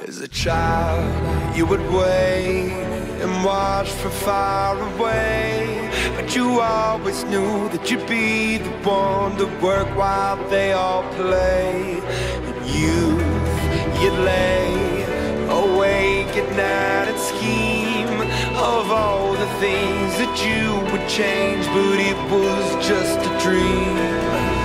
As a child, you would wait and watch from far away, but you always knew that you'd be the one to work while they all play. In youth, you'd lay awake at night and scheme of all the things that you would change, but it was just a dream.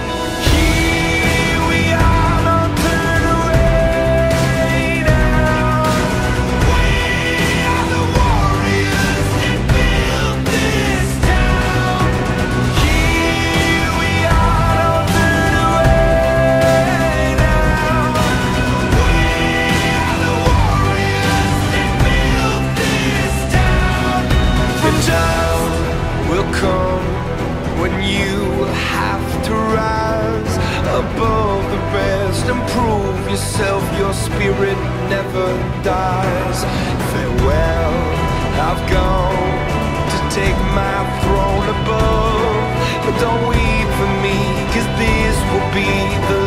When you have to rise above the rest and prove yourself, your spirit never dies. Farewell, I've gone to take my throne above, but don't weep for me, 'cause this will be the